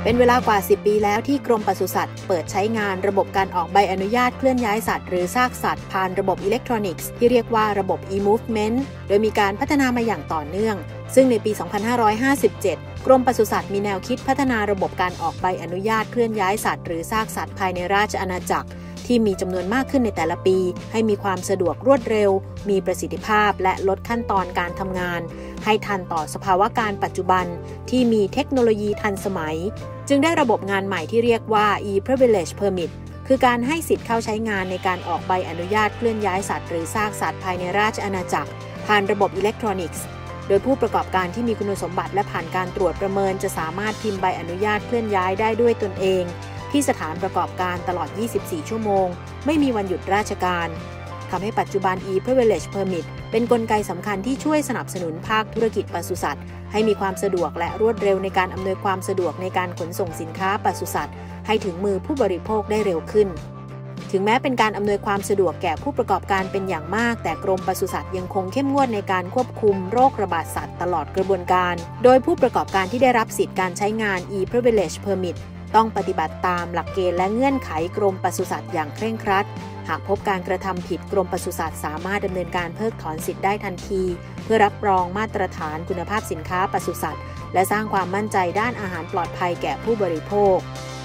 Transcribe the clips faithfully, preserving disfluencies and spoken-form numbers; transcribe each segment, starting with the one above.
เป็นเวลากว่าสิบปีแล้วที่กรมปศุสัตว์เปิดใช้งานระบบการออกใบอนุญาตเคลื่อนย้ายสัตว์หรือซากสัตว์ผ่านระบบอิเล็กทรอนิกส์ที่เรียกว่าระบบ e-movement โดยมีการพัฒนามาอย่างต่อเนื่องซึ่งในปี สองพันห้าร้อยห้าสิบเจ็ด กรมปศุสัตว์มีแนวคิดพัฒนาระบบการออกใบอนุญาตเคลื่อนย้ายสัตว์หรือซากสัตว์ภายในราชอาณาจักรที่มีจำนวนมากขึ้นในแต่ละปีให้มีความสะดวกรวดเร็วมีประสิทธิภาพและลดขั้นตอนการทำงานให้ทันต่อสภาวะการปัจจุบันที่มีเทคโนโลยีทันสมัยจึงได้ระบบงานใหม่ที่เรียกว่า e-privilege permit คือการให้สิทธิ์เข้าใช้งานในการออกใบอนุญาตเคลื่อนย้ายสัตว์หรือซากสัตว์ภายในราชอาณาจักรผ่านระบบอิเล็กทรอนิกส์โดยผู้ประกอบการที่มีคุณสมบัติและผ่านการตรวจประเมินจะสามารถพิมพ์ใบอนุญาตเคลื่อนย้ายได้ด้วยตนเองที่สถานประกอบการตลอด ยี่สิบสี่ ชั่วโมงไม่มีวันหยุดราชการทำให้ปัจจุบัน e-privilege permit เป็นกลไกสำคัญที่ช่วยสนับสนุนภาคธุรกิจปศุสัตว์ให้มีความสะดวกและรวดเร็วในการอำนวยความสะดวกในการขนส่งสินค้าปศุสัตว์ให้ถึงมือผู้บริโภคได้เร็วขึ้นถึงแม้เป็นการอำนวยความสะดวกแก่ผู้ประกอบการเป็นอย่างมากแต่กรมปศุสัตว์ยังคงเข้มงวดในการควบคุมโรคระบาดสัตว์ตลอดกระบวนการโดยผู้ประกอบการที่ได้รับสิทธิการใช้งาน e-privilege permit ต้องปฏิบัติตามหลักเกณฑ์และเงื่อนไขกรมปศุสัตว์อย่างเคร่งครัดหากพบการกระทำผิดกรมปศุสัตว์สามารถดำเนินการเพิกถอนสิทธิ์ได้ทันทีเพื่อรับรองมาตรฐานคุณภาพสินค้าปศุสัตว์และสร้างความมั่นใจด้านอาหารปลอดภัยแก่ผู้บริโภค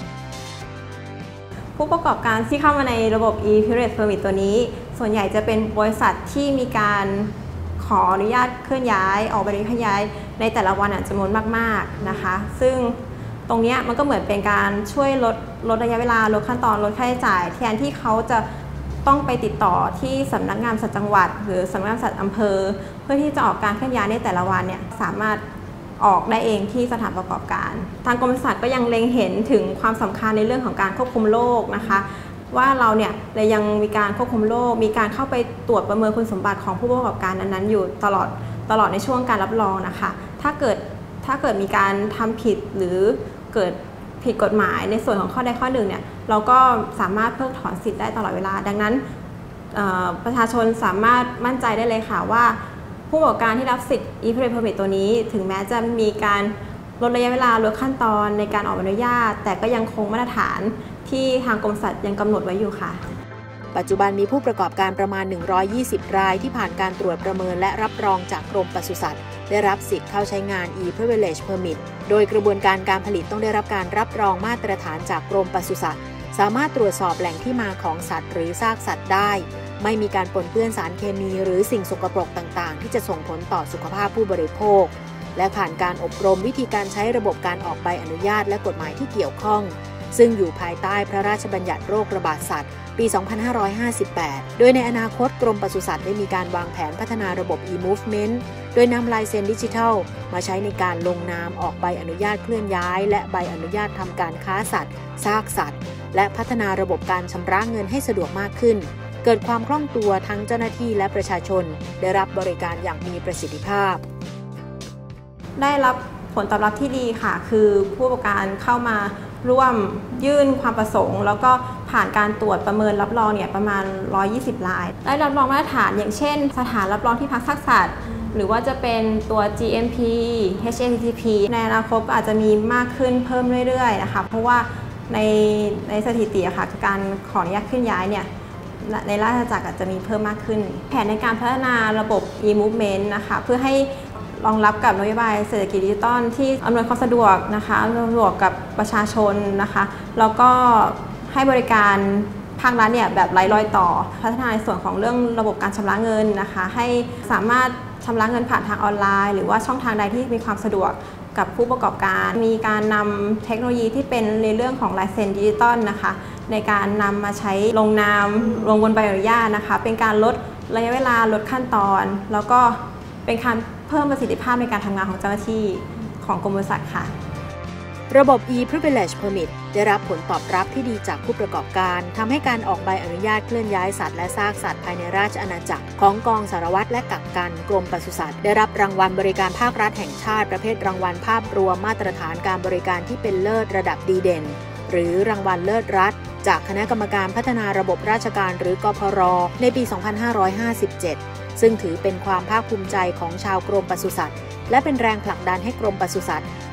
ผู้ประกอบการที่เข้ามาในระบบ e-privilege permit ตัวนี้ส่วนใหญ่จะเป็นบริษัทที่มีการขออนุญาตเคลื่อนย้ายออกใบอนุญาตเคลื่อนย้ายในแต่ละวันจำนวนมากๆนะคะซึ่งตรงนี้มันก็เหมือนเป็นการช่วยลดลดระยะเวลาลดขั้นตอนลดค่าใช้จ่ายแทนที่เขาจะต้องไปติดต่อที่สำนักงานปศุสัตว์จังหวัดหรือสำนักงานปศุสัตว์อำเภอเพื่อที่จะออกการเคลื่อนย้ายในแต่ละวันเนี่ยสามารถออกได้เองที่สถานประกอบการทางกรมปศุสัตว์ก็ยังเล็งเห็นถึงความสำคัญในเรื่องของการควบคุมโรคนะคะว่าเราเนี่ยเรายังมีการควบคุมโรคมีการเข้าไปตรวจประเมินคุณสมบัติของผู้ประกอบการนั้นๆอยู่ตลอดตลอดในช่วงการรับรองนะคะถ้าเกิดถ้าเกิดมีการทำผิดหรือเกิดผิดกฎหมายในส่วนของข้อใดข้อหนึ่งเนี่ยเราก็สามารถเพิกถอนสิทธิ์ได้ตลอดเวลาดังนั้นประชาชนสามารถมั่นใจได้เลยค่ะว่าผู้ประกอบการที่รับสิทธิ์ e-privilege permit ตัวนี้ถึงแม้จะมีการลดระยะเวลาลดขั้นตอนในการออกใบอนุญาตแต่ก็ยังคงมาตรฐานที่ทางกรมปศุสัตว์ยังกำหนดไว้อยู่ค่ะปัจจุบันมีผู้ประกอบการประมาณหนึ่งร้อยยี่สิบรายที่ผ่านการตรวจประเมินและรับรองจากกรมปศุสัตว์ได้รับสิทธิ์เข้าใช้งาน e-privilege permit โดยกระบวนการการผลิตต้องได้รับการรับรองมาตรฐานจากกรมปศุสัตว์สามารถตรวจสอบแหล่งที่มาของสัตว์หรือซากสัตว์ได้ไม่มีการปนเปื้อนสารเคมีหรือสิ่งสกปรกต่างๆที่จะส่งผลต่อสุขภาพผู้บริโภคและผ่านการอบรมวิธีการใช้ระบบการออกใบอนุญาตและกฎหมายที่เกี่ยวข้องซึ่งอยู่ภายใต้พระราชบัญญัติโรคระบาดสัตว์ปี สองพันห้าร้อยห้าสิบแปด โดยในอนาคตกรมปศุสัตว์ได้มีการวางแผนพัฒนาระบบ e-movement โดยนำลายเซ็นดิจิทัลมาใช้ในการลงนามออกใบอนุญาตเคลื่อนย้ายและใบอนุญาตทำการค้าสัตว์ซากสัตว์และพัฒนาระบบการชำระเงินให้สะดวกมากขึ้นเกิดความคล่องตัวทั้งเจ้าหน้าที่และประชาชนได้รับบริการอย่างมีประสิทธิภาพได้รับผลตอบรับที่ดีค่ะคือผู้ประกอบการเข้ามาร่วมยื่นความประสงค์แล้วก็ผ่านการตรวจประเมินรับรองเนี่ยประมาณหนึ่งร้อยยี่สิบรายได้รับรองมาตรฐานอย่างเช่นสถานรับรองที่พักซากสัตว์หรือว่าจะเป็นตัว จี เอ็ม พี เอช เอ ที ที พี ในอนาคตอาจจะมีมากขึ้นเพิ่มเรื่อยๆนะคะเพราะว่าในในสถิติค่ะการขออนุญาตเคลื่อนย้ายเนี่ยในราชอาณาจักรอาจจะมีเพิ่มมากขึ้นแผนในการพัฒนาระบบ e-movement นะคะเพื่อให้รองรับกับนโยบายเศรษฐกิจดิจิทัลที่อำนวยความสะดวกนะคะสะดวกกับประชาชนนะคะแล้วก็ให้บริการภาครัฐเนี่ยแบบไร้รอยต่อพัฒนาในส่วนของเรื่องระบบการชำระเงินนะคะให้สามารถชำระเงินผ่านทางออนไลน์หรือว่าช่องทางใดที่มีความสะดวกกับผู้ประกอบการมีการนำเทคโนโลยีที่เป็นในเรื่องของลายเซ็นดิจิตอลนะคะในการนำมาใช้ลงนามลงบนใบอนุญาตนะคะเป็นการลดระยะเวลาลดขั้นตอนแล้วก็เป็นการเพิ่มประสิทธิภาพในการทำงานของเจ้าหน้าที่ของกรมปศุสัตว์ค่ะระบบ e-privilege permit ได้รับผลตอบรับที่ดีจากผู้ประกอบการทำให้การออกใบอนุญาตเคลื่อนย้ายสัตว์และซากสัตว์ภายในราชอาณาจักรของกองสารวัตรและกักกันกรมปศุสัตว์ได้รับรางวัลบริการภาครัฐแห่งชาติประเภทรางวัลภาพรวมมาตรฐานการบริการที่เป็นเลิศระดับดีเด่นหรือรางวัลเลิศรัฐจากคณะกรรมการพัฒนาระบบราชการหรือกพร.ในปี สองพันห้าร้อยห้าสิบเจ็ด ซึ่งถือเป็นความภาคภูมิใจของชาวกรมปศุสัตว์และเป็นแรงผลักดันให้กรมปศุสัตว์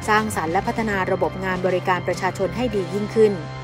สร้างสรรค์และพัฒนาระบบงานบริการประชาชนให้ดียิ่งขึ้น